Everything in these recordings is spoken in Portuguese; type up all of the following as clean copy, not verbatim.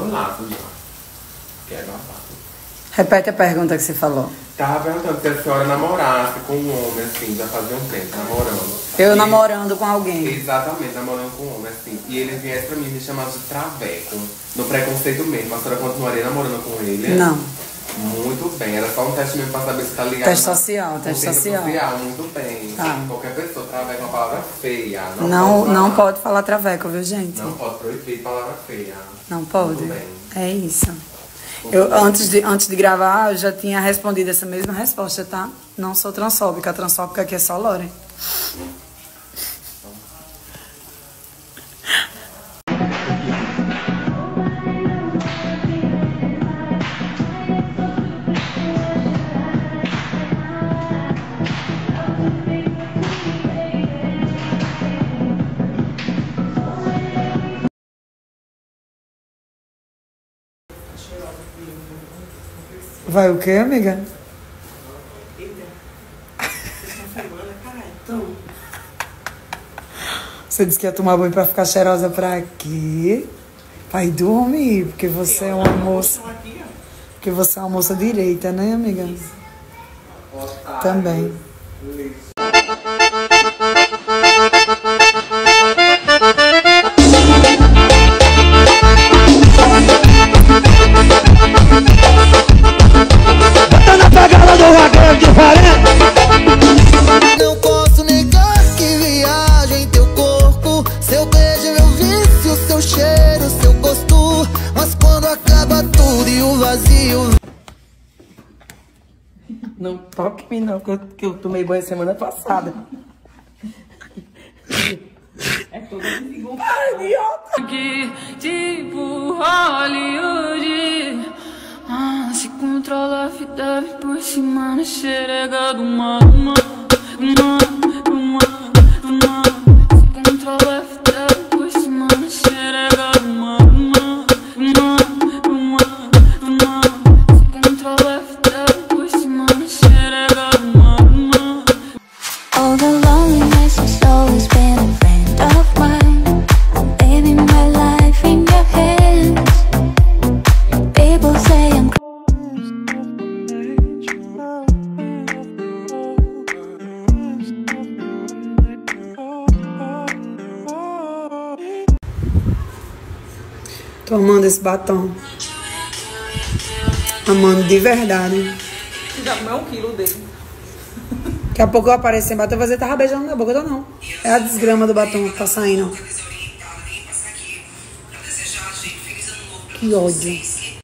apaixonado já. Quero babado. Repete a pergunta que você falou. Tava perguntando se a senhora namorasse com um homem, assim, já fazia um tempo, namorando. Eu namorando com alguém. Exatamente, namorando com um homem, assim. E ele viesse pra mim me chamava de traveco. No preconceito mesmo. A senhora continuaria namorando com ele? Não. Muito bem. Era só um teste mesmo pra saber se tá ligado. Teste social, teste social. Muito bem. Tá. Qualquer pessoa, traveco é uma palavra feia. Não pode falar traveco, viu, gente? Não pode proibir palavra feia. Não pode. Muito bem. É isso. Eu, antes de gravar, eu já tinha respondido essa mesma resposta, tá? Não sou transfóbica. A transfóbica aqui é só Loren. Vai o quê, amiga? Você disse que ia tomar banho pra ficar cheirosa pra quê? Vai dormir, porque você é uma moça. Porque você é uma moça direita, né, amiga? Também. Não posso negar que viaja em teu corpo. Seu beijo é meu vício, seu cheiro, seu gosto. Mas quando acaba tudo e o vazio... Não toque em mim não, que eu tomei banho semana passada. É todo mundo. Ai, idiota! Aqui, tipo Hollywood. Se controla a vida por cima na xerega do mar. Se controla a vida por cima na xerega do mar. Se controla a vida por cima na xerega do mar. All the loneliness has always been a friend of mine. I'm living my life in your hands. People say I'm Tô amando esse batom. Amando de verdade. Já comeu 1 quilo dele. Daqui a pouco eu apareço sem batom e você tava beijando na boca, eu tô não. É a desgrama do batom que tá saindo. Que ódio.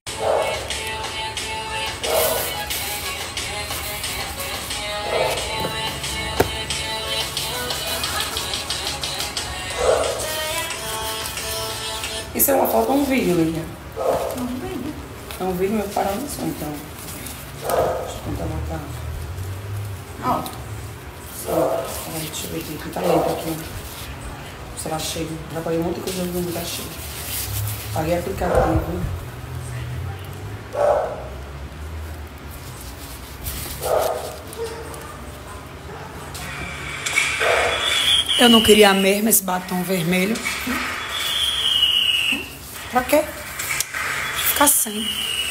Isso é uma foto ou um vídeo, Lívia? É um vídeo meu parando só, então. Deixa eu tentar matar. Ó. Deixa eu ver aqui. Tá lento aqui. Será cheio? Já paguei um monte de coisa no mundo, tá cheio. Paguei aplicativo. Eu não queria mesmo esse batom vermelho. Pra quê? Ficar sem.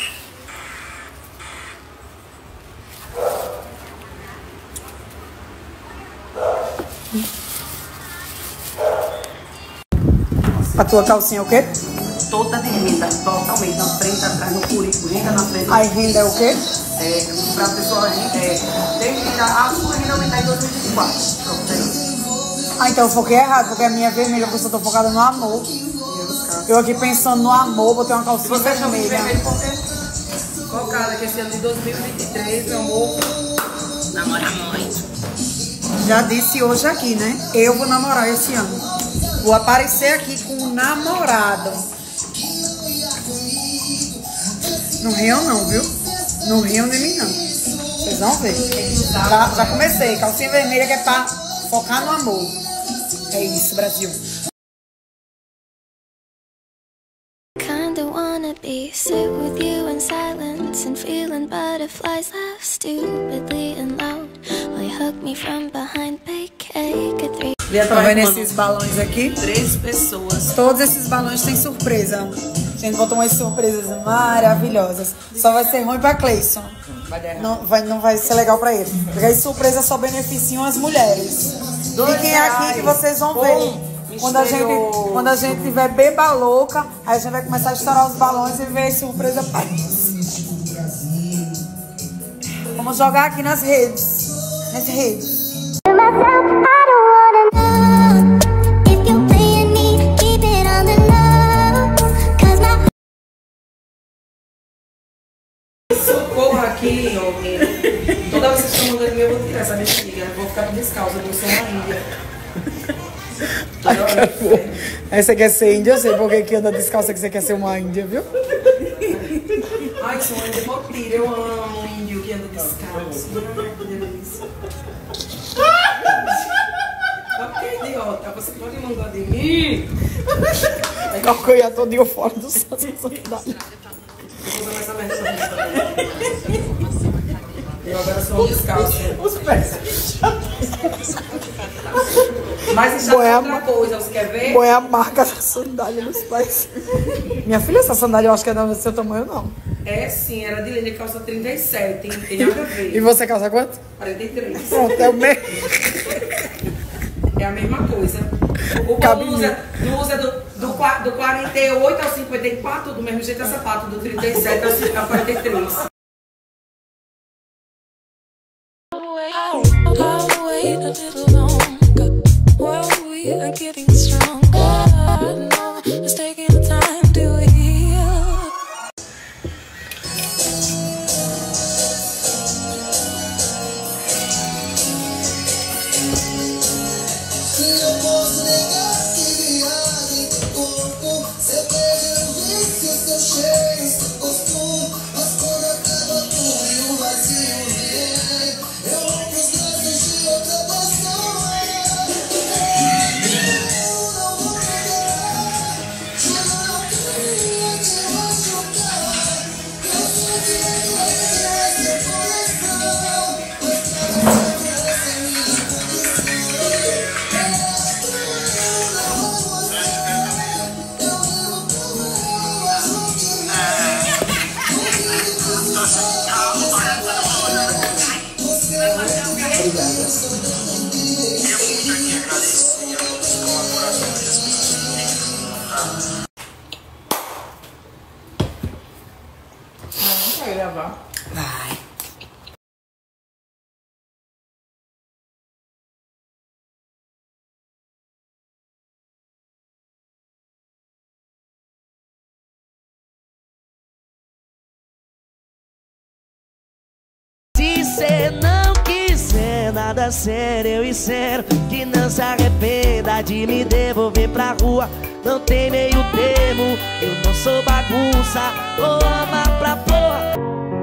A tua calcinha é o quê? Toda de renda, totalmente. Na frente, atrás, no curico. Renda na frente. Aí renda é o quê? Pra pessoa, tem que tirar a sua renda aumentar em 2024. Pronto, é isso. Ah, então eu foquei errado, porque a minha é vermelha, porque eu tô focada no amor. Eu aqui pensando no amor, botei uma calcinha Você chama de vermelha. vermelho porque focada que esse ano de 2023, meu amor, namora muito. Já disse hoje aqui, né? Eu vou namorar esse ano. Vou aparecer aqui com um namorado. Não riam não, viu? Não riam de mim não. Vocês vão ver. Já comecei. Calcinha vermelha que é pra focar no amor. É isso, Brasil. kinda wanna be sit with you in silence and feeling butterflies laugh stupidly and loud while you hug me from behind, bake cake at 3. Tá vendo esses balões aqui? 3 pessoas. Todos esses balões têm surpresa. A gente botou umas surpresas maravilhosas. Só vai ser ruim pra Cleison. Não vai ser legal pra ele. Porque as surpresas só beneficiam as mulheres. Fiquem aqui que vocês vão ver. Quando a gente tiver beba louca, aí a gente vai começar a estourar os balões e ver surpresa pra eles. Vamos jogar aqui nas redes. Nas redes. Socorro aqui, toda vez que vocês estão mandando eu vou tirar essa bexiga. Eu vou ficar descalça, eu sou uma índia. Aí você quer ser índia, eu sei porque que anda descalça que você quer ser uma índia, viu? Ai, que sou uma índia potira, eu amo um índio que anda descalço. Que delícia. Ok, idiota, você pode mandar de mim? Eu ia todinho fora do sandália. Eu vou usar essa merda. Eu agora sou descalço. Os pés. Mas isso é outra coisa, você quer ver? Põe a marca da sandália nos pés. Minha filha, essa sandália eu acho que é do seu tamanho, não. É sim, era de linha, calça 37, tem nada a ver. E você calça quanto? 43. Pronto, é o mesmo. É a mesma coisa. O povo usa do 48 ao 54, do mesmo jeito é sapato, do 37 ao 43. I'll wait a little longer while we are getting stronger. No, it's taking the time to heal. Eu posso negar que viagem teu corpo, seu beijo, o vício, seu cheiro, seu gosto. Mas quando acaba tudo e o vazio vier, eu rompo os laços de outra pessoa. Eu não vou negar, juro não queria te machucar. Eu sei que é doente esse coração, mas cada vez essa minha condição. Vai gravar. Vai. Se cê não quiser nada sério, eu espero que não se arrependa de me devolver pra rua. Não tem meio termo, eu não sou bagunça, vou amar pra porra.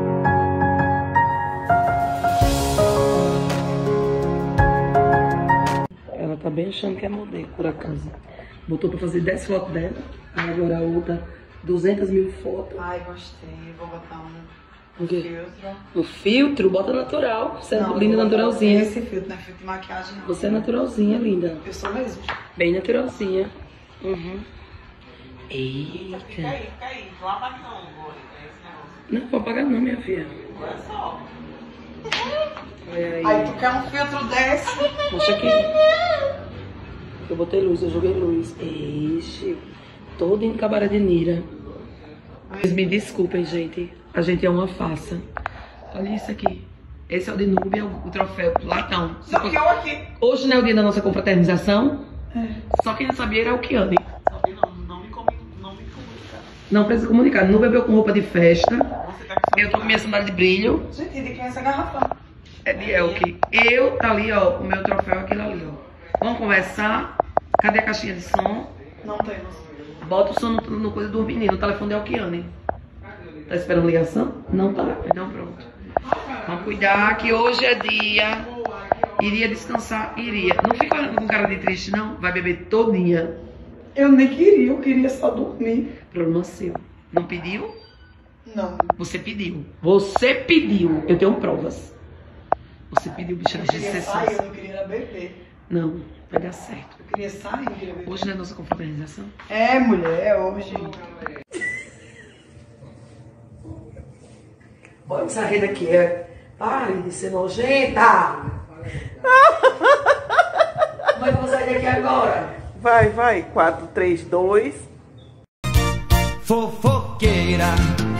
Ela tá bem achando que é modelo, por acaso. Botou pra fazer 10 fotos dela, aí agora a outra 200 mil fotos. Ai, gostei. Vou botar O quê? filtro. O filtro, bota natural. Você é Não, linda, vou botar naturalzinha. Esse filtro, não é filtro de maquiagem, não. Você é naturalzinha, linda. Eu sou mesmo. Bem naturalzinha. Uhum. Eita. Fica aí. Não apaga não, amor. Não vou apagar não, minha filha. Olha só. Olha aí. Aí tu quer um filtro desse? Mostra aqui. Eu botei luz, eu joguei luz. Ixi. Todo em cabaré de Nira. Mas me desculpem, gente. A gente é uma farsa. Olha isso aqui. Esse é o de Núbia, o troféu latão. Não, que eu aqui. Hoje não é o dia da nossa confraternização? Só quem não sabia era o Kiane. Não me comunica. Não precisa comunicar. Não bebeu com roupa de festa. Você tá com Eu tô com minha sandália de brilho. Gente, de quem é essa garrafa? É de Elke. Eu, tá ali, ó. O meu troféu é aquilo ali, ó. Vamos conversar. Cadê a caixinha de som? Não temos. Bota o som no coisa do menino. O telefone é o Kiane. Tá esperando ligação? Não tá. Então pronto. Vamos cuidar que hoje é dia. Iria descansar? Iria. Não fica com cara de triste, não. Vai beber todinha. Eu nem queria, eu queria só dormir. Problema seu. Não pediu? Não. Você pediu. Você pediu. Eu tenho provas. Você pediu, bicha, Eu deixa de queria ser sair, sonsa. eu não queria beber. Não, vai dar certo. Eu queria sair, eu queria beber. Hoje não é nossa confraternização? É, mulher, é hoje. Pode sair daqui, Pare de ser nojenta. Como é que eu vou sair daqui agora? Vai. 4, 3, 2. Fofoqueira,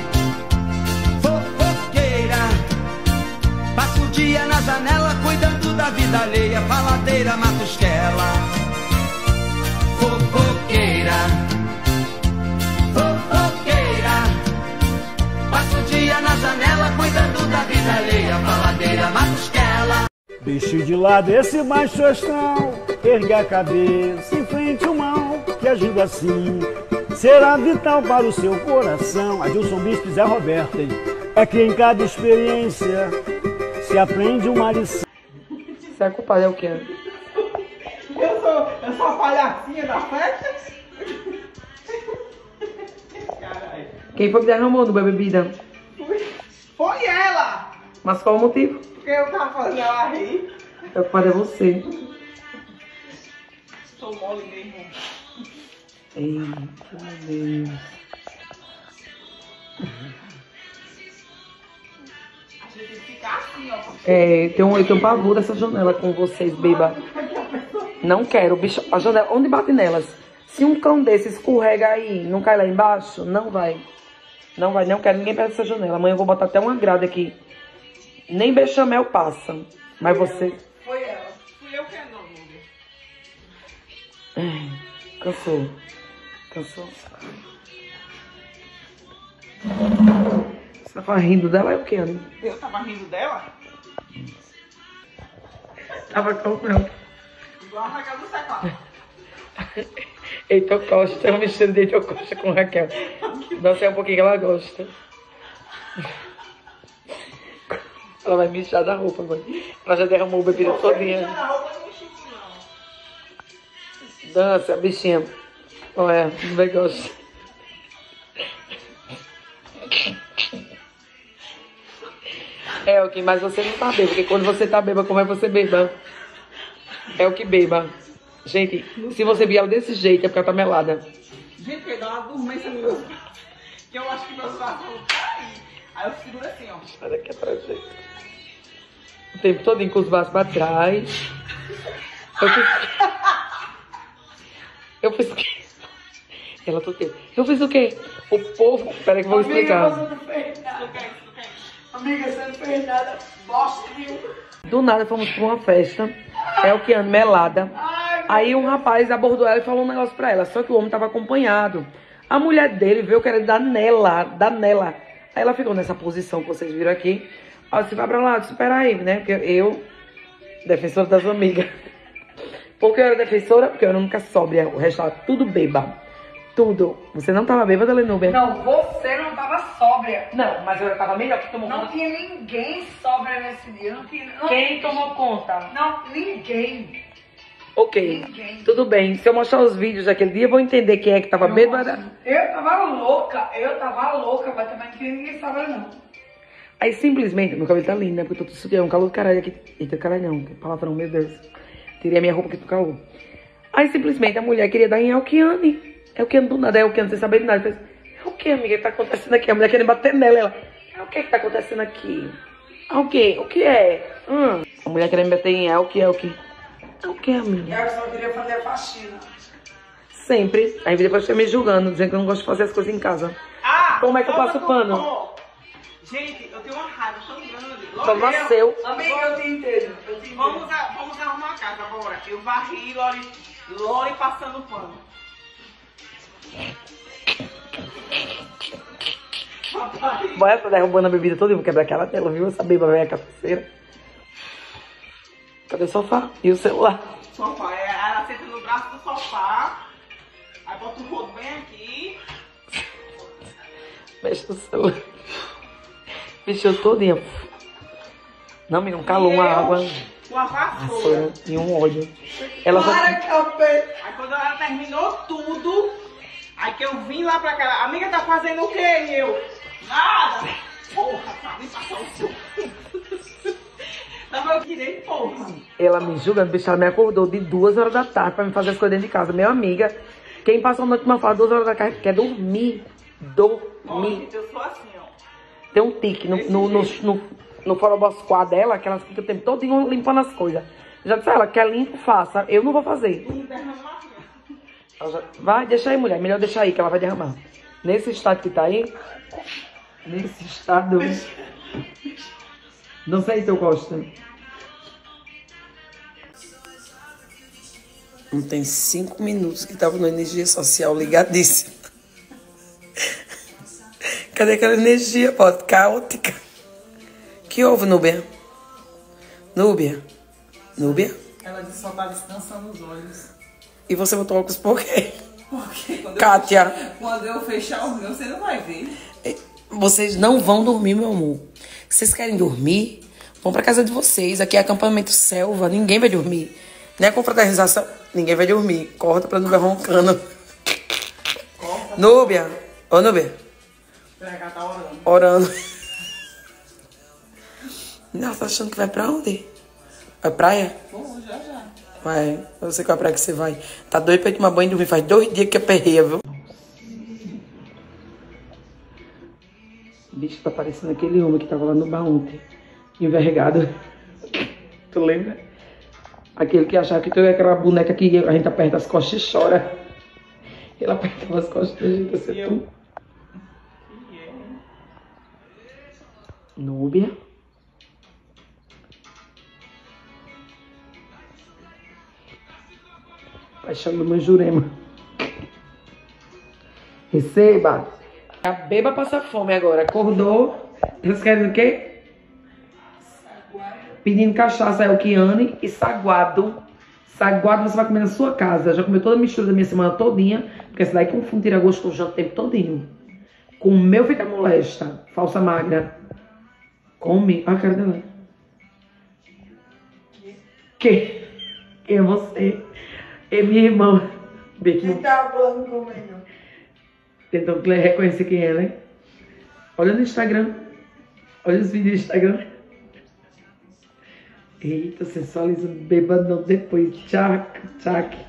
fofoqueira, passa o dia na janela cuidando da vida alheia, faladeira, matusquela. Fofoqueira, fofoqueira, passa o dia na janela cuidando da vida alheia, faladeira, matusquela. Deixe de lado esse macho astral, ergue a cabeça, enfrente o mal, que agindo assim será vital para o seu coração. Adilson Bispo e Zé Roberto, hein? É que em cada experiência se aprende uma lição. Você é culpado, é o quê? Eu sou a palhacinha da festa? Caralho. Quem foi que derramou no bebida? Foi ela! Mas qual o motivo? Porque eu tava fazendo ela rir. É culpado é você. Sou mole mesmo. Eita, meu Deus. A gente tem que ficar assim, ó. Porque... Eu tenho pavor dessa janela com vocês, beba. Não quero, bicho. A janela, onde bate nelas? Se um cão desse escorrega aí, não cai lá embaixo, não vai. Não vai, não quero ninguém perto dessa janela. Amanhã eu vou botar até uma grade aqui. Nem bechamel passa. Mas você... Foi ela. Fui eu que não, Nubia. Cansou. Cansou. Você tava rindo dela, é o quê, Ana? Eu tava rindo dela? Tava com ela. Igual a Raquel do Secó. Heitor Costa, eu mexendo de Heitor Costa com Raquel. Não sei um pouquinho que ela gosta. Ela vai mijar da roupa agora. Ela já derramou a bebida todinha. Dança, bichinha. Olha, não vai gostar. É o que, mas você não tá bêbado, porque quando você tá bêbado, como é que você beba? É o que beba. Gente, se você vier desse jeito, é porque ela tá melada. Gente, que dá uma dormência no meu... Que eu acho que meus braços vão cair. Aí eu seguro assim, ó. Olha que é pra gente. O tempo todo com os braços pra trás. Eu fiz o quê? Ela tô aqui. Eu fiz o quê? O povo... Peraí que eu vou explicar. Amiga, você não fez nada. Amiga, você não fez nada. Bosta nenhuma. Do nada fomos pra uma festa. É o que anda melada. Aí um rapaz abordou ela e falou um negócio pra ela. Só que o homem tava acompanhado. A mulher dele veio querendo dar nela. Aí ela ficou nessa posição que vocês viram aqui. Aí você vai pra lá, espera aí, né? Porque eu, defensora das amigas. Porque eu era defensora, porque eu era nunca sóbria. O resto tava tudo bêbado. Tudo. Você não tava bêbada, Lenúbia? Não, você não tava sóbria. Não, mas eu tava melhor que tomou Não conta. tinha ninguém sóbria nesse dia. Não tinha, não, Quem tomou conta? Não, ninguém. Ok, Ninguém. tudo bem. Se eu mostrar os vídeos daquele dia, eu vou entender quem é que tava bêbada. Eu tava louca, mas também não tinha ninguém sóbria, não. Aí simplesmente, meu cabelo tá lindo, né? Porque eu tô sutiã, um calor do caralho aqui. Eita, caralho não, que palavrão, meu Deus. Tirei a minha roupa aqui do calor. Aí simplesmente a mulher queria dar em Elkiane. Elkiane do nada, Elkiane sem saber de nada. Fez, é o que, amiga, que tá acontecendo aqui? A mulher querendo bater nela, ela, é o que tá acontecendo aqui? O que é? A mulher querendo bater em Elki. É o que, amiga? Eu só queria fazer a faxina. Sempre. Aí depois fica me julgando, dizendo que eu não gosto de fazer as coisas em casa. Como é que eu passo pano? Gente, eu tenho uma raiva tão grande. Só nasceu. Amiga, eu te entendo. Vamos arrumar a casa agora. Eu varri, Lori passando pano. Bora essa derrubando a bebida toda, eu vou quebrar aquela tela, viu? Essa beba velha cafeteira. Cadê o sofá? E o celular? Sofá, ela senta no braço do sofá. Aí bota o rodo bem aqui. Mexe no celular. Mexeu todinha. Não, menino, calou uma água. Uma vassoura. E um óleo. Ela só... Aí quando ela terminou tudo, aí que eu vim lá pra cá. Amiga, tá fazendo o quê? E eu? Nada! Porra, sabe? Passar o seu. Tava direito, porra. Ela me julgando, bicho, ela me acordou de 2 horas da tarde pra me fazer as coisas dentro de casa. Minha amiga, quem passa a noite uma fala 2 horas da tarde quer dormir. Olha, eu sou assim, ó. tem um tique no forobosquá dela, que ela fica o tempo todo limpando as coisas. Já disse a ela, quer limpo, faça. Eu não vou fazer. Vai, deixa aí, mulher. Melhor deixar aí, que ela vai derramar. Nesse estado que tá aí, nesse estado... Não sei se eu gosto. Não tem 5 minutos que tava na energia social ligadíssima. Cadê aquela energia, pô, caótica? Que houve, Núbia? Núbia? Núbia? Ela disse que só tá descansando os olhos. E você botou óculos por quê? Porque Kátia. Quando eu fechar o meu, você não vai ver. Vocês não vão dormir, meu amor. Vocês querem dormir? Vão pra casa de vocês. Aqui é acampamento selva. Ninguém vai dormir. Não é confraternização. Ninguém vai dormir. Corta pra Núbia roncando. Núbia. Ô, Núbia. Ela tá orando. Orando. Não, tá achando que vai pra onde? Vai praia? Pô, já. Vai. Eu sei qual é a praia que você vai. Tá doido pra ir tomar banho e dormir. Faz 2 dias que eu perreia, viu? O bicho tá parecendo aquele homem que tava lá no bar ontem. Envergado. Tu lembra? Aquele que achava que tu é aquela boneca que a gente aperta as costas e chora. Ele apertava as costas da gente, você tu. Núbia. Paixão do meu Jurema. Receba. A beba passa fome agora. Acordou. Vocês querem o quê? Pedindo cachaça é o Kiane e saguado. Saguado você vai comer na sua casa. Já comeu toda a mistura da minha semana todinha. Porque essa daí confunde tira gosto com o janto o tempo todinho. Comeu, fica molesta. Falsa magra. Come. Olha a cara dela. Quem é você? É minha irmã. Quem tá falando comigo? Tentou reconhecer quem é, né? Olha no Instagram. Olha os vídeos do Instagram. Eita, sensualiza bebadão depois. Tchac, tchac.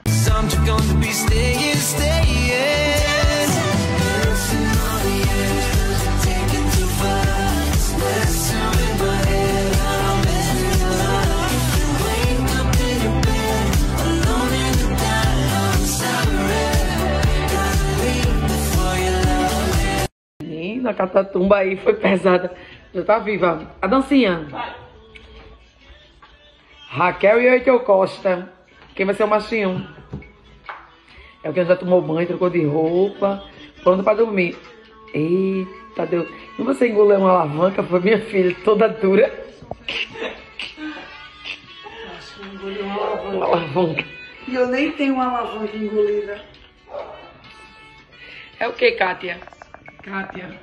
A catatumba aí foi pesada. Já tá viva. A dancinha. Vai. Raquel e Heitor Costa. Quem vai ser o machinho? É o que já tomou banho, trocou de roupa. Pronto pra dormir. Eita, Deus. Não você engoliu uma alavanca? Foi minha filha, toda dura. Acho que engoli uma alavanca. Uma alavanca. E eu nem tenho uma alavanca engolida. É o que, Kátia? Kátia.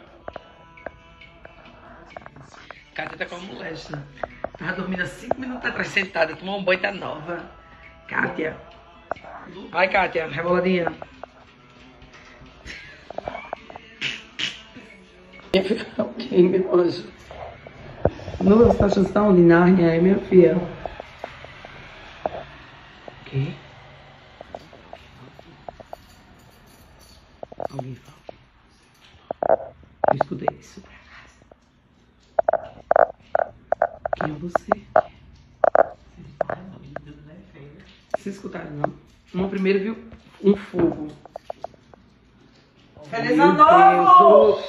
Kátia tá com uma molesta. Tava dormindo há 5 minutos atrás sentada. Tomou um banho, tá nova. Kátia. Vai, Kátia. Reboladinha. Ia ficar ok, meu anjo. Nossa, você tá achando que tá onde? Nárnia, é minha filha. O quê? Alguém fala. Eu escutei isso. Quem é você? Vocês escutaram, não? Uma primeiro viu um fogo. Feliz ano novo!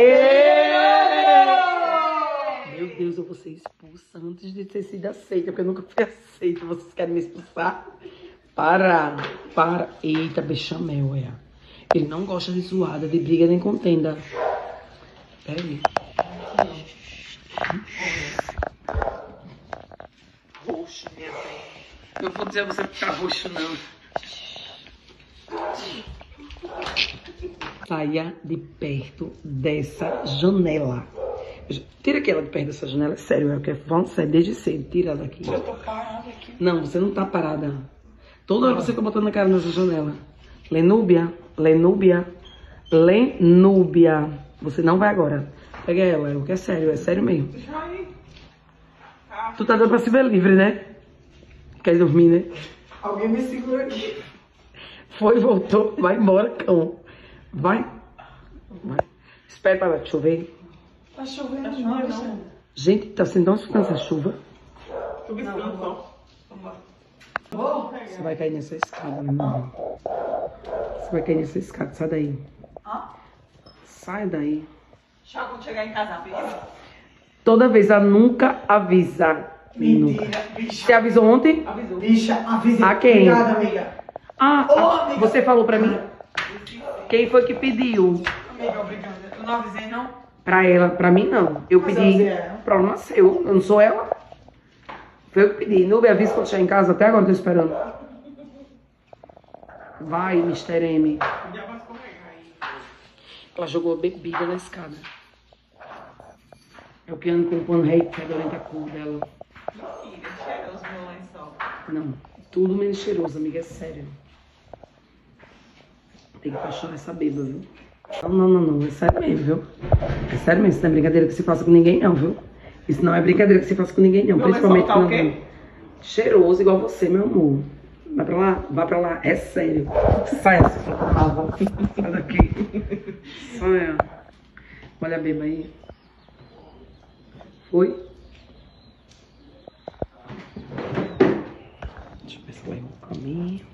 Meu Deus, eu vou ser expulsa antes de ter sido aceita, porque eu nunca fui aceita. Vocês querem me expulsar? Para. Eita, bechamel, é. Ele não gosta de zoada, de briga nem contenda. Pera aí. Roxo, minha velha. Não vou dizer a você ficar roxo, não. Saia de perto dessa janela. Tira aquela de perto dessa janela. É sério, é o que é falando sério desde cedo. Tira ela daqui. Eu tô parada aqui. Não, você não tá parada. Toda hora você fica botando a cara nessa janela. Lenúbia. Você não vai agora. Pega ela, é o que é sério mesmo. Tu tá dando pra se ver livre, né? Quer dormir, né? Alguém me segura aqui. Foi, voltou. Vai embora, cão. Vai. Espera pra chover. Tá chovendo, não. Gente, tá sendo tão sustância essa chuva. Você vai cair nessa escada, meu irmão. Você vai cair nessa escada, sai daí. Sai daí. Tchau, quando chegar em casa, filha. Toda vez ela nunca avisa. Mentira, Nunca. bicha. Você avisou ontem? Avisou. Bicha, avisei. A quem? Obrigada, amiga. Amiga. Você falou pra mim? Quem foi que pediu? Amiga, obrigada. Eu não avisei, não? Pra ela, pra mim não. Eu Mas pedi. você é. Problema seu. Eu não sou ela. Foi eu que pedi. Não me avisa quando chegar em casa. Até agora eu tô esperando. Vai, Mr. M. Ela jogou bebida na escada. É o piano com o pano rei, que é durante a cor dela. Mentira, cheiroso meu lençol. Não, tudo menos cheiroso, amiga, é sério. Tem que apaixonar essa beba, viu? Não, é sério mesmo, viu? É sério mesmo, isso não é brincadeira que se faça com ninguém não, viu? Isso não é brincadeira que se faça com ninguém não, Meu principalmente lençol tá não. o quê? Cheiroso igual você, meu amor. Vai pra lá, é sério. Sai, sai daqui. Sai, olha a beba aí. Foi? Deixa eu ver se vai no caminho.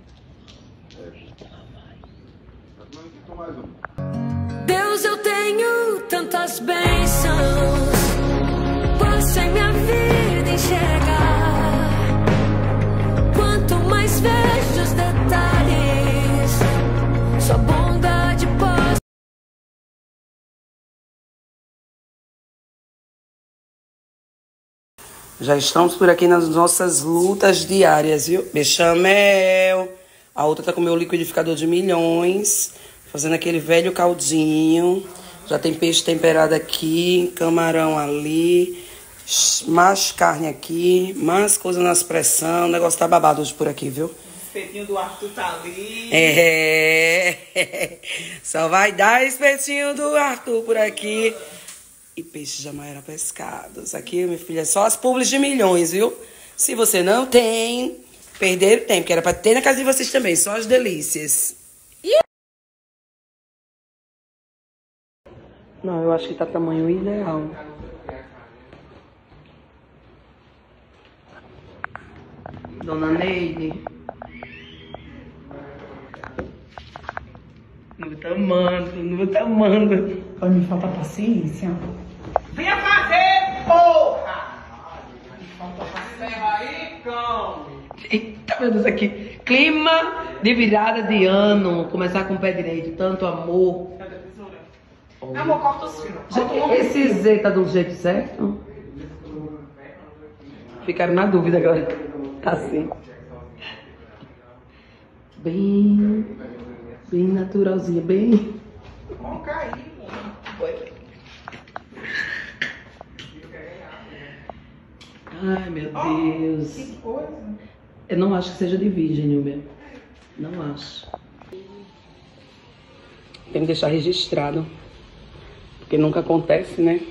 Deus, eu tenho tantas bênçãos, posso em minha vida enxergar. Quanto mais vejo os detalhes, sua bondade posso. Já estamos por aqui nas nossas lutas diárias, viu? Bechamel. A outra tá com o meu liquidificador de milhões. Fazendo aquele velho caldinho. Já tem peixe temperado aqui, camarão ali, mais carne aqui, mais coisa nas pressão. O negócio tá babado hoje por aqui, viu? O espetinho do Arthur tá ali. Só vai dar espetinho do Arthur por aqui. E peixe jamais era pescados. Aqui, minha filha, é só as publis de milhões, viu? Se você não tem, perderam tempo, que era pra ter na casa de vocês também, só as delícias. Não, eu acho que tá tamanho ideal. Dona Neide. Não tá amando. Vai me faltar paciência. Venha fazer, porra! Falta paciência aí, cão. Eita, meu Deus, aqui. Clima de virada de ano. Começar com o pé direito. Tanto amor. Cadê a tesoura? Amor, corta os fios. Esse Z tá do jeito certo? Ficaram na dúvida agora. Tá assim. Bem naturalzinha, bem. Vamos cair, Ai, meu Deus. Que coisa. Eu não acho que seja de virgem, Nilber. Não acho. Tem que deixar registrado. Porque nunca acontece, né?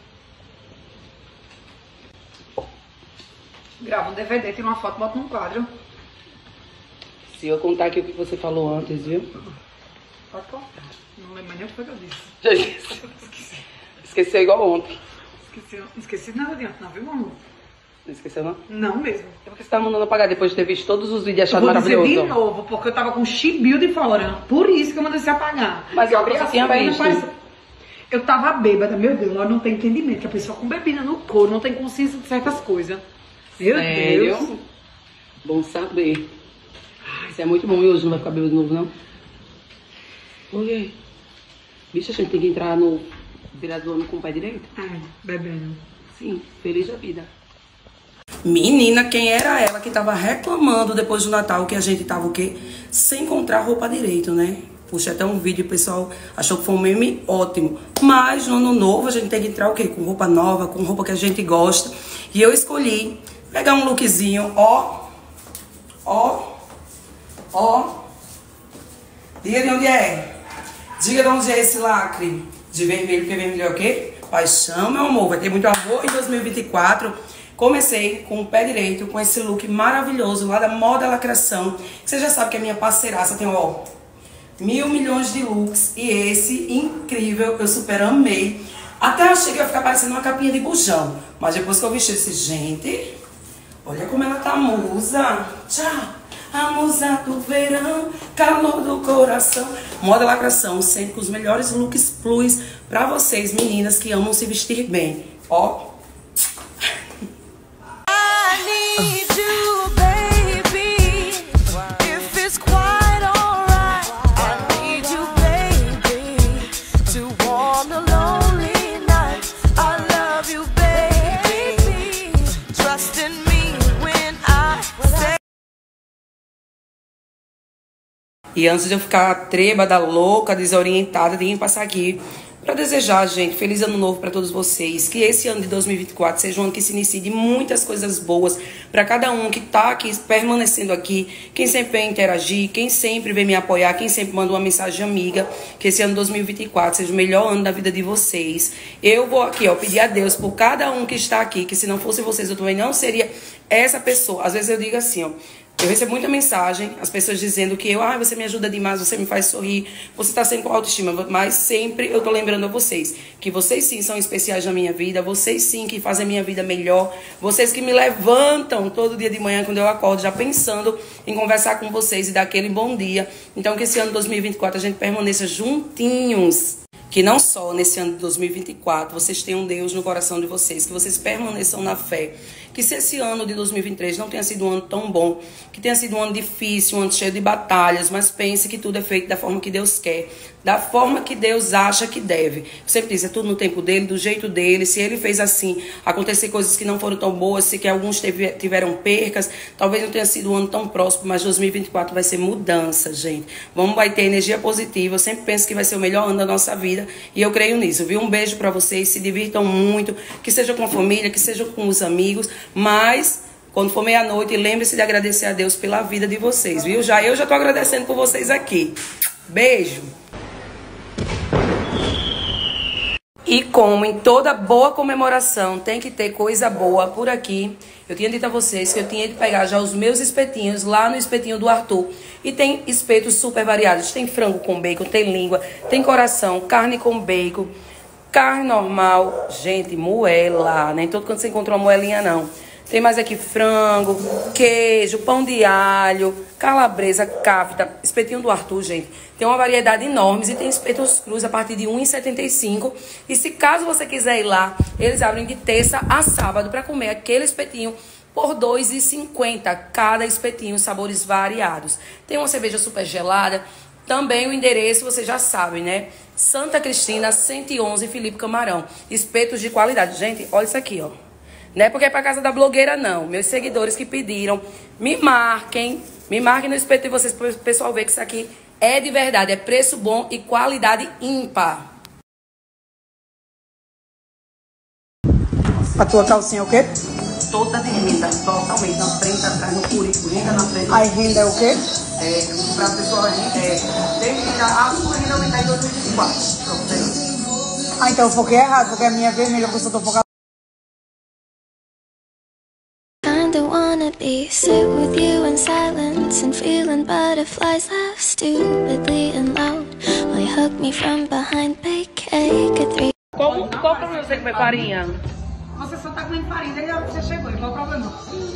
Grava um DVD, tira uma foto, bota num quadro. Se eu contar aqui o que você falou antes, viu? Pode contar. Não lembro nem o que foi que eu disse. Esqueceu igual ontem. Não esqueci nada de ontem, não, viu, amor? Não esqueceu, não? Não mesmo. É porque você tá mandando apagar depois de ter visto todos os vídeos e Eu achado vou maravilhoso. dizer de novo, porque eu tava com chibio de fora. Por isso que eu mandei você apagar. Mas eu abri você as tinha pernas, visto. Eu tava bêbada, meu Deus, ela não tem entendimento. Que a pessoa com bebida no couro não tem consciência de certas coisas. Meu Sério? Deus. Bom saber. Isso é muito bom. E hoje não vai ficar bêbado de novo, não? Por quê? Bicho, a gente tem que entrar no virado do ano com o pé direito? Bebendo. Sim, feliz da vida. Menina, quem era ela que tava reclamando depois do Natal que a gente tava o quê? Sem encontrar roupa direito, né? Puxa, até um vídeo, o pessoal achou que foi um meme ótimo. Mas no ano novo a gente tem que entrar o quê? Com roupa nova, com roupa que a gente gosta. E eu escolhi pegar um lookzinho, ó. Diga de onde é. Diga de onde é esse lacre. De vermelho, porque vermelho é o quê? Paixão, meu amor. Vai ter muito amor em 2024. Comecei com o pé direito, com esse look maravilhoso lá da Moda Lacração. Você já sabe que a minha parceiraça tem, ó, 1.000 milhões de looks. E esse, incrível, eu super amei. Até achei que ia ficar parecendo uma capinha de bujão. Mas depois que eu vesti esse, gente, olha como ela tá musa. Tchau. A musa do verão, calor do coração. Moda Lacração, sempre com os melhores looks plus pra vocês, meninas que amam se vestir bem. Ó. E antes de eu ficar trêbada, louca, desorientada, tenho que passar aqui para desejar, gente, feliz ano novo para todos vocês. Que esse ano de 2024 seja um ano que se inicie de muitas coisas boas para cada um que tá aqui, permanecendo aqui, quem sempre vem interagir, quem sempre vem me apoiar, quem sempre manda uma mensagem amiga. Que esse ano de 2024 seja o melhor ano da vida de vocês. Eu vou aqui, ó, pedir a Deus por cada um que está aqui, que se não fosse vocês eu também não seria essa pessoa. Às vezes eu digo assim, ó. Eu recebo muita mensagem, as pessoas dizendo que você me ajuda demais, você me faz sorrir, você está sempre com autoestima, mas sempre eu tô lembrando a vocês, que vocês sim são especiais na minha vida, vocês sim que fazem a minha vida melhor, vocês que me levantam todo dia de manhã quando eu acordo, já pensando em conversar com vocês e dar aquele bom dia. Então que esse ano de 2024 a gente permaneça juntinhos. Que não só nesse ano de 2024 vocês tenham Deus no coração de vocês, que vocês permaneçam na fé. Que se esse ano de 2023 não tenha sido um ano tão bom, que tenha sido um ano difícil, um ano cheio de batalhas, mas pense que tudo é feito da forma que Deus quer, da forma que Deus acha que deve. Eu sempre diz, é tudo no tempo dele, do jeito dele. Se ele fez assim, acontecer coisas que não foram tão boas, se que alguns tiveram percas, talvez não tenha sido um ano tão próximo, mas 2024 vai ser mudança, gente. Vai ter energia positiva. Eu sempre penso que vai ser o melhor ano da nossa vida e eu creio nisso, viu? Um beijo pra vocês, se divirtam muito, que seja com a família, que seja com os amigos, mas quando for meia-noite, lembre-se de agradecer a Deus pela vida de vocês, viu? Eu já tô agradecendo por vocês aqui. Beijo! E como em toda boa comemoração tem que ter coisa boa por aqui, eu tinha dito a vocês que eu tinha de pegar já os meus espetinhos lá no espetinho do Arthur. E tem espetos super variados. Tem frango com bacon, tem língua, tem coração, carne com bacon, carne normal. Gente, moela, nem todo canto você encontra uma moelinha não. Tem mais aqui frango, queijo, pão de alho, calabresa, cafta, espetinho do Arthur, gente. Tem uma variedade enorme e tem espetos crus a partir de R$ 1,75. E se caso você quiser ir lá, eles abrem de terça a sábado para comer aquele espetinho por R$ 2,50 cada espetinho, sabores variados. Tem uma cerveja super gelada. Também o endereço, vocês já sabem, né? Santa Cristina, 111, Felipe Camarão. Espetos de qualidade. Gente, olha isso aqui, ó. Não é porque é pra casa da blogueira, não. Meus seguidores que pediram, me marquem no espeto de vocês, para o pessoal ver que isso aqui é de verdade. É preço bom e qualidade ímpar. A tua calcinha é o quê? Toda de renda, totalmente. Na frente, atrás, no curico, renda na frente. Aí renda é o quê? Pra pessoa, tem que dar a sua renda aumentar em 2024. Então eu foquei errado, porque a minha é vermelha, porque eu tô focada. Kinda wanna be sit with you in silence and feeling butterflies laugh stupidly and loud while you hug me from behind, bake cake at 3. Qual o problema você comer farinha? Você só tá comendo farinha desde a hora que você chegou. E qual o problema?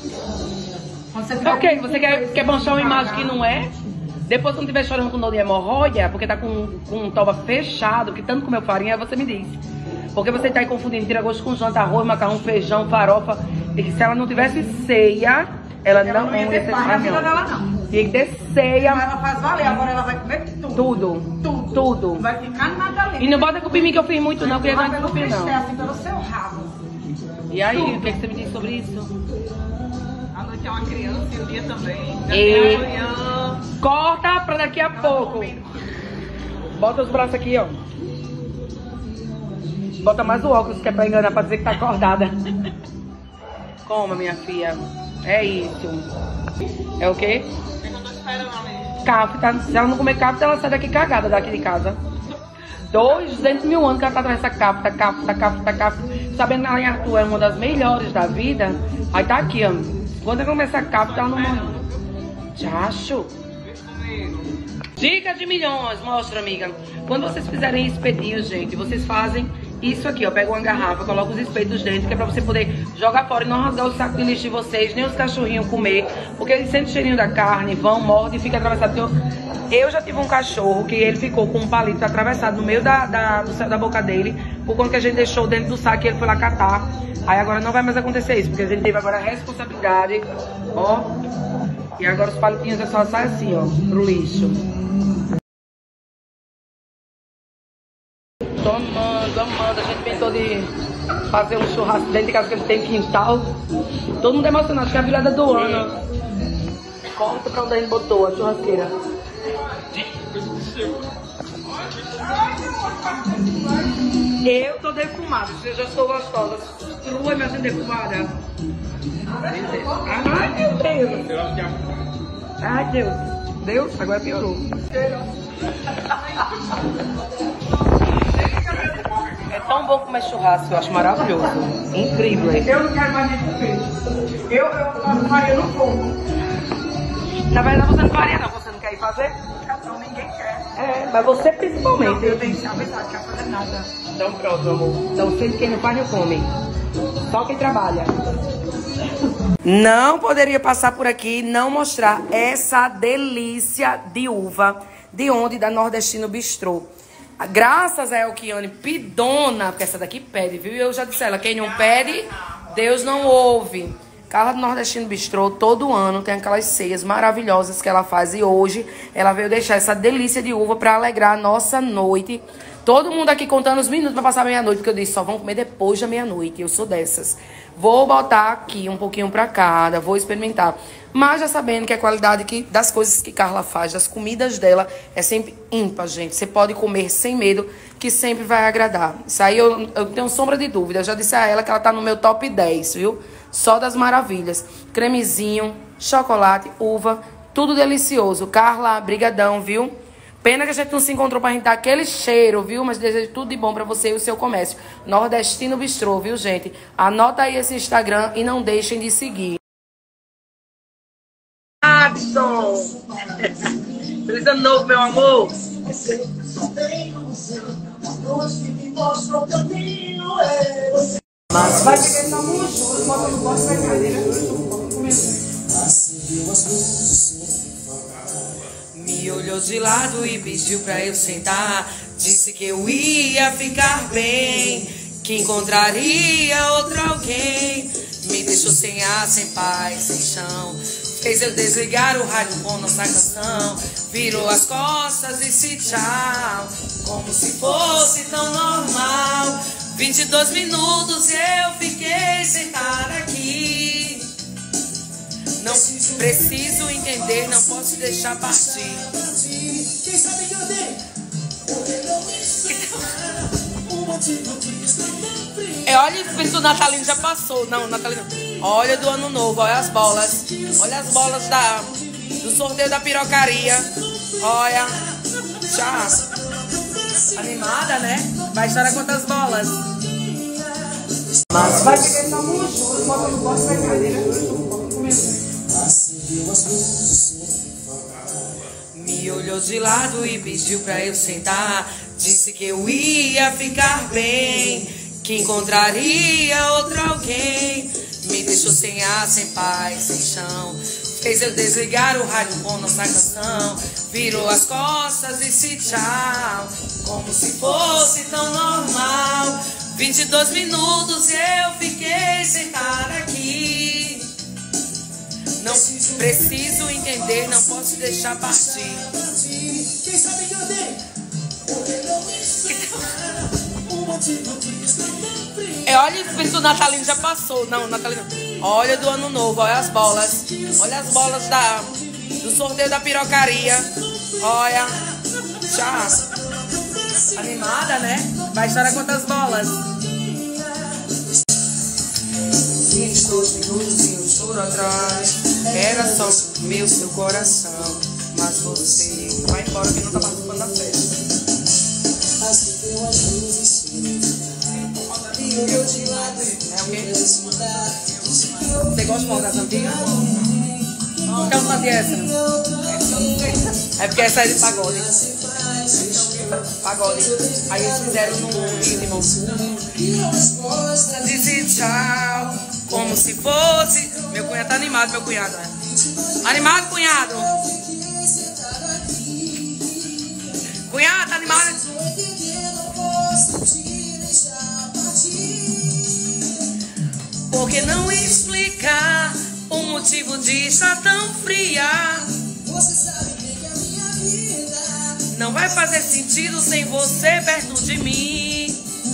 Ok, você quer manchar uma imagem que não é? Depois quando estiver chorando com dor de hemorroida, porque tá com um toba fechado, que tanto comeu farinha, você me diz. Porque você tá aí confundindo tira-gosto com janta, arroz, macarrão, feijão, farofa. E que se ela não tivesse ceia, ela não ia ter não. Tinha que ter ceia. Ela faz valer, agora ela vai comer tudo. Tudo. Não vai ficar nada ali. E não bota culpa em mim que eu fiz muito não, porque eu não pelo culpa não. assim, pelo seu rabo. E aí, o que você me diz sobre isso? A noite é uma criança e o dia também. E... Amanhã. Corta pra daqui a pouco. Bota os braços aqui, ó. Bota mais o óculos que é pra enganar, pra dizer que tá acordada. Coma, minha filha. É isso. É o quê? Cafta. Se ela não comer cafta, ela sai daqui cagada daqui de casa. 200 mil anos que ela tá atrás dessa cafta. Sabendo que ela em Arthur é uma das melhores da vida. Aí tá aqui, ó. Quando ela começa a cafta, ela não morre. Chacho. Dica de milhões, mostra, amiga. Quando vocês fizerem espetinhos, gente, vocês fazem Isso aqui, ó, pega uma garrafa, coloca os espetos dentro, que é pra você poder jogar fora e não rasgar o saco de lixo de vocês, nem os cachorrinhos comer, porque eles sentem o cheirinho da carne, vão, mordem e fica atravessado. Eu já tive um cachorro que ele ficou com um palito atravessado no meio da boca dele, por conta que a gente deixou dentro do saco e ele foi lá catar. Aí agora não vai mais acontecer isso, porque a gente teve agora a responsabilidade, ó, e agora os palitinhos é só sair assim, ó, pro lixo. Tô amando, a gente pensou de fazer um churrasco dentro de casa que ele tem quintal. Todo mundo emocionado, acho que é a virada do ano. Corta pra onde a gente botou a churrasqueira. Eu tô defumada, eu já estou gostosa. Crua, minha gente defumada. Ai, meu Deus. Ai, Deus. Deus, agora piorou. É tão bom comer churrasco, eu acho maravilhoso. Incrível. Eu não quero mais nem comer. Eu faria no fogo. Na verdade você não faria não, você não quer ir fazer? Não, ninguém quer. É, mas você principalmente. Não, eu tenho que ser a verdade, não quero fazer nada. Então pronto, meu amor. Então sempre quem não faz não come. Só quem trabalha. Não poderia passar por aqui e não mostrar essa delícia de uva. De onde? Da Nordestino Bistrô. Graças a Elkiane Pidona, porque essa daqui pede, viu? E eu já disse a ela, quem não pede, Deus não ouve. Carla do Nordestino Bistrô, todo ano tem aquelas ceias maravilhosas que ela faz. E hoje ela veio deixar essa delícia de uva para alegrar a nossa noite. Todo mundo aqui contando os minutos para passar meia-noite, porque eu disse, só vão comer depois da meia-noite. Eu sou dessas. Vou botar aqui um pouquinho para cada, vou experimentar. Mas já sabendo que a qualidade das coisas que Carla faz, das comidas dela, é sempre ímpar, gente. Você pode comer sem medo, que sempre vai agradar. Isso aí eu tenho sombra de dúvida. Eu já disse a ela que ela tá no meu top 10, viu? Só das maravilhas. Cremezinho, chocolate, uva, tudo delicioso. Carla, brigadão, viu? Pena que a gente não se encontrou pra gente dar aquele cheiro, viu? Mas desejo tudo de bom pra você e o seu comércio. Nordestino Bistrô, viu, gente? Anota aí esse Instagram e não deixem de seguir. Adson! Feliz ano novo, meu amor! Mas vai pegar essa mochila, bota no bolso da cadeira. Me olhou de lado e pediu pra eu sentar. Disse que eu ia ficar bem, que encontraria outro alguém. Me deixou sem ar, sem paz, sem chão. Fez eu desligar o rádio com nossa canção. Virou as costas e disse tchau, como se fosse tão normal. 22 minutos eu fiquei sentada aqui. Não preciso entender, não posso deixar partir. Quem sabe cadê? Olha, o natalino já passou. Não, natalino. Olha do ano novo, olha as bolas. Olha as bolas do sorteio da pirocaria. Olha. Tchau. Animada, né? Vai chorar quantas bolas? Mas vai pegar essa mochila, bota no bolso da cadeira. Me olhou de lado e pediu pra eu sentar. Disse que eu ia ficar bem, que encontraria outro alguém. Me deixou sem ar, sem paz, sem chão. Fez eu desligar o rádio com nossa canção. Virou as costas e disse tchau, como se fosse tão normal. 22 minutos eu fiquei sentada aqui. Não preciso entender, não posso deixar partir. Quem sabe cadê? Olha, o natalino já passou. Não, natalino. Olha do ano novo, olha as bolas. Olha as bolas do sorteio da pirocaria. Olha. Tchau. Animada, né? Vai chorar quantas bolas? 22 minutos e um choro atrás. Era só meu, seu coração. Mas você vai embora que não tá participando da festa. É o quê? Você gosta de das antigas? Qual cantar essa? É porque essa é de pagode. pagode. Aí eles fizeram no ritmo. Disse tchau, como se fosse. Meu cunhado tá animado, meu cunhado. Animado, cunhado? Cunhado, tá animado? Por que não explicar o motivo de estar tão fria? Não vai fazer sentido sem você perto de mim.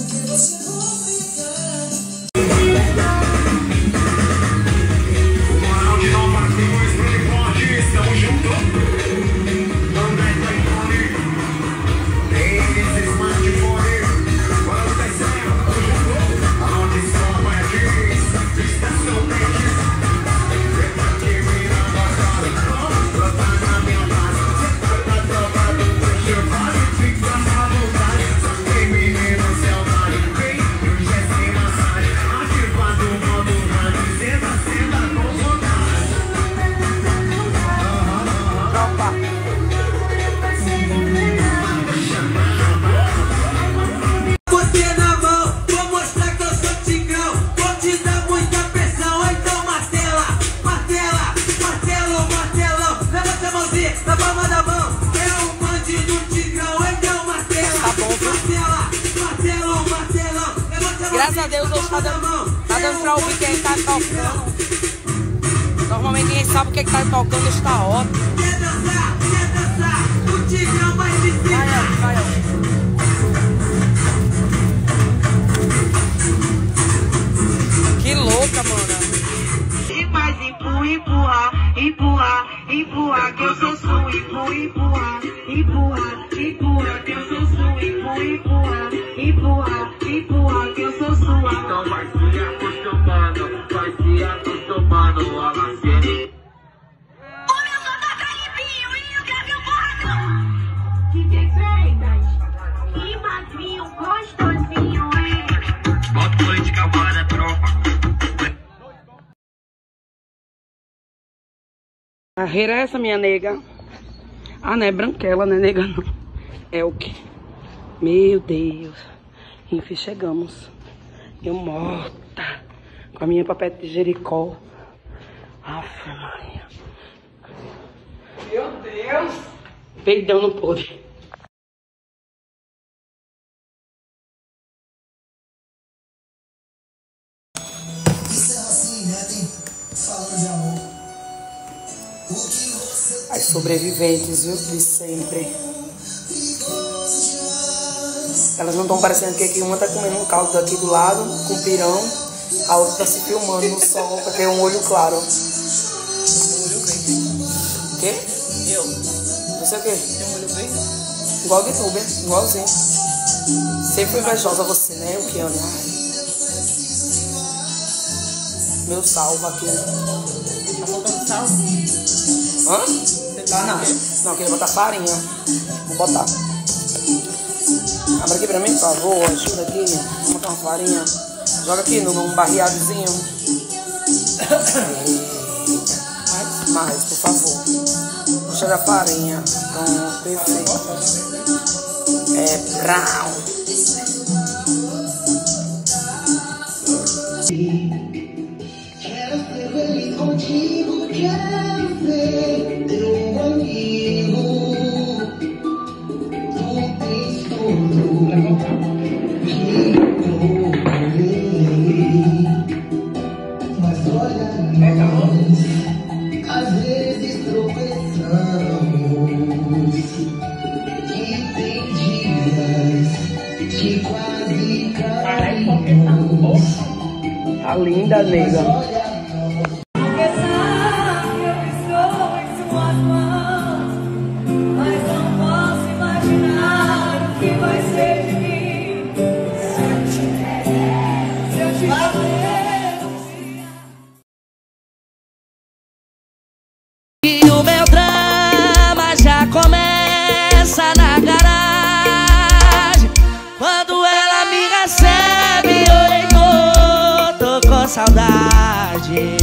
Graças a Deus hoje tá dando pra ouvir quem tá tocando. Normalmente ninguém sabe o que tá tocando, está ótimo. Vai, ó. Que louca, mana. E faz empurrar, que eu sou sua, empurrar, que eu sou sua, empurrar, que eu sou sua. Então vai se acostumando, a laceira. O meu som tá limpinho e o Gabriel borrachão. DJ Freitas, que magrinho, gostosinho, hein? Bota o leite cavada, tropa. A reira é essa, minha nega. Ah, não é branquela, não é nega, não. É o que? Meu Deus. Enfim, chegamos. Eu morta. Com a minha papete de Jericó. Aff, Maria. Meu Deus. Peidão no podre. As sobreviventes, viu? De sempre. Elas não estão parecendo que aqui uma tá comendo um caldo daqui do lado, com pirão. A outra tá se filmando no sol, pra ter um olho claro. Quê? Eu. Você o quê? Tem um olho verde? Igual de tuber, igualzinho. Sempre invejosa você, né? O que, Ana? Meu salvo aqui. Tá faltando sal? Hã? Tá, não. Não, queria botar farinha. Vou botar. Abre aqui pra mim, por favor. Ajuda aqui. Vou botar uma farinha. Joga aqui num barreadozinho. Mais, por favor. Puxa da farinha. Pronto, perfeito. É brown. Quero ser feliz contigo, quero ser teu amigo. Tu tens tudo que eu procurei. Mas olha nós, às vezes tropeçamos. E tem dias que quase caímos. Tá linda, nega. E o meu drama já começa na garagem. Quando ela me recebe, oi, tô com saudade.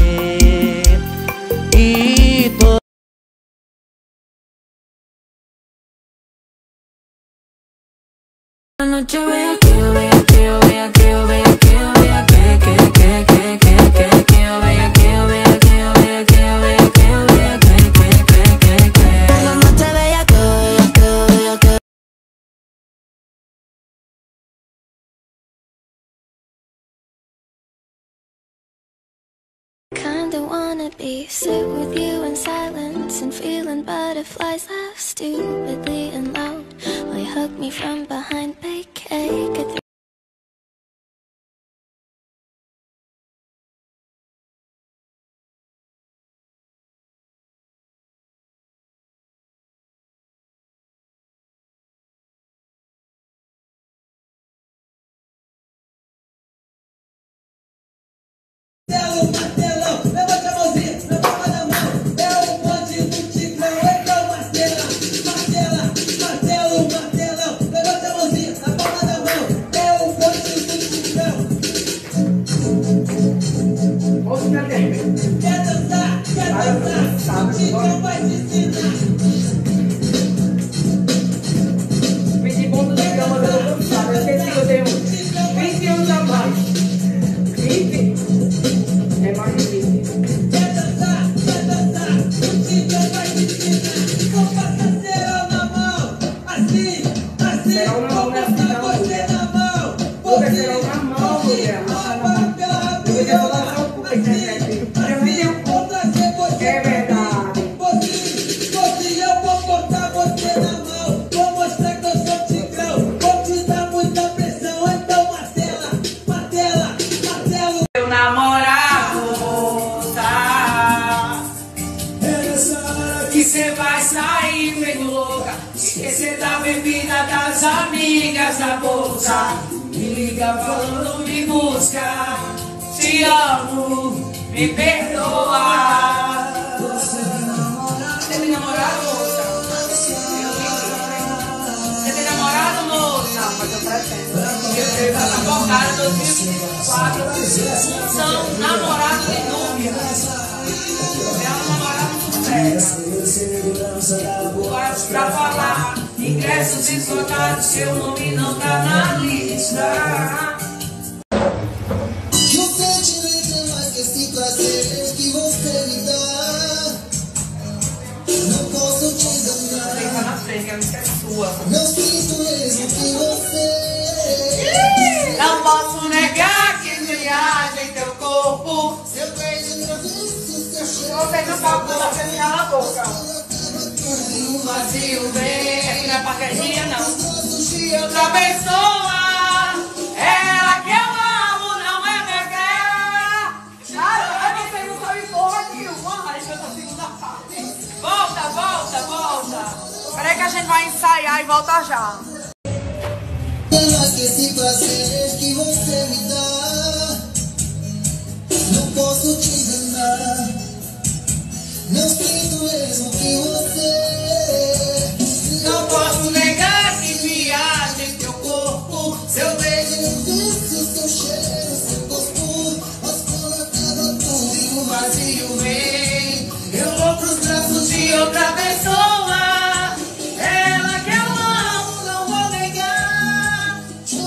noche bellaqueo, bellaqueo, bellaqueo, bellaqueo, bellaqueo, bellaqueo, bellaqueo, bellaqueo, bellaqueo, bellaqueo, bellaqueo. La noche bellaqueo, bellaqueo, bellaqueo. Kinda wanna be sit with you in silence and feeling butterflies laugh stupidly and loud while you hug me from behind, bake cake. Martelão, levante a mãozinha na palma da mão. É o bonde do Tigrão, então martela, martela, martelo, martelão. Levante a mãozinha na palma da mão. É o bonde do Tigrão. Quer dançar, quer dançar, o Tigrão vai te ensinar. Pedi ponto de cama, eu não sabe. Eu esqueci que eu tenho 20 anos a mais. 20? É mais de 20. Quer dançar, o Tigrão vai te ensinar. Com passacerão na mão, assim, assim. Com passar você na mão. Serão na mão, mulher. Pela Eu vou rabiola, falar só um pouco de vou trazer você. É verdade. Você, eu vou botar você na mão. Vou mostrar que eu sou Tigrão. Vou te dar muita pressão. Então martela, martela, martelo. Meu namorado, tá? É nessa hora Que cê vai sair meio louca, esquecer da bebida, das amigas, da bolsa. Me liga falando, me busca. Te amo, me perdoa. Você tem namorado, moça? Você tem namorado, moça? Mas eu pretendo. Você tá namorado 2024. São namorados de número. É um namorado sucesso. Pra falar, ingressos esgotados, seu nome não tá na lista. que o sentimento é mais que esse prazer que você me dá. Não posso te enganar. Fica na frente, que a música é sua. Não sinto mesmo que você. Não posso negar que viaja em teu corpo. Seu beijo pra ver se seu cheiro. Você não tá com você me cala a boca. Um vazio vem, aqui não é paquerinha não. De outra pessoa, ela que eu amo não é bebê. Cara, você não sabe porra nenhuma. Deixa eu dar a segunda parte. Volta, volta, volta. Peraí que a gente vai ensaiar e volta já. É mais que esse prazer que você me dá. Não posso te enganar. Não sinto mesmo que você. Não posso negar que viaja em teu corpo. Seu beijo, Seu vício, seu cheiro, seu gosto. Mas quando acaba tudo e um vazio vem. Eu vou pros braços de outra pessoa. Ela que eu amo, não vou negar.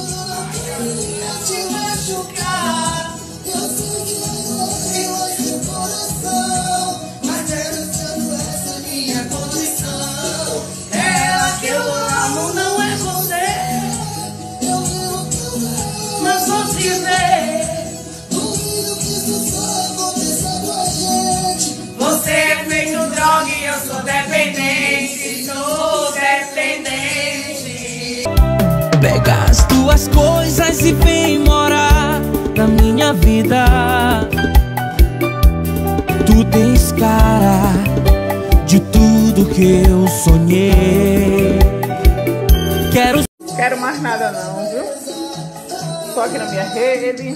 te machucar. Eu sei que não é seu coração. Mas pensando essa é minha condição. Ela que eu amo não é você. Eu vivo também. Mas vou te ver. Duvido que isso só aconteça com a gente. Você é feito droga e eu sou dependente. Sou dependente. Pega as tuas coisas e vem morar na minha vida. Tu tens cara de tudo que eu sonhei. Quero mais nada não, viu? Só aqui na minha rede.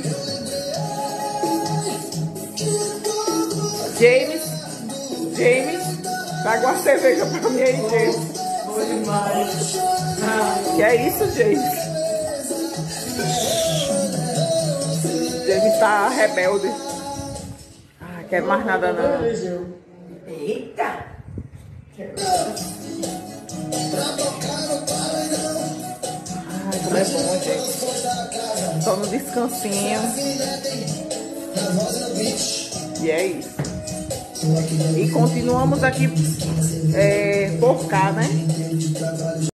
James, traga uma cerveja pra mim aí, James. Boa demais. Que é isso, James? James tá rebelde. Quero mais nada não. Eita! Como é bom, gente. Só no descansinho. E é isso. E continuamos aqui por cá, né?